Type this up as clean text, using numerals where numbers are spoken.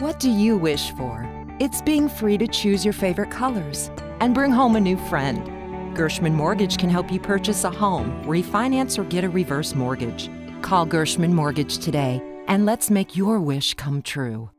What do you wish for? It's being free to choose your favorite colors and bring home a new friend. Gershman Mortgage can help you purchase a home, refinance, or get a reverse mortgage. Call Gershman Mortgage today and let's make your wish come true.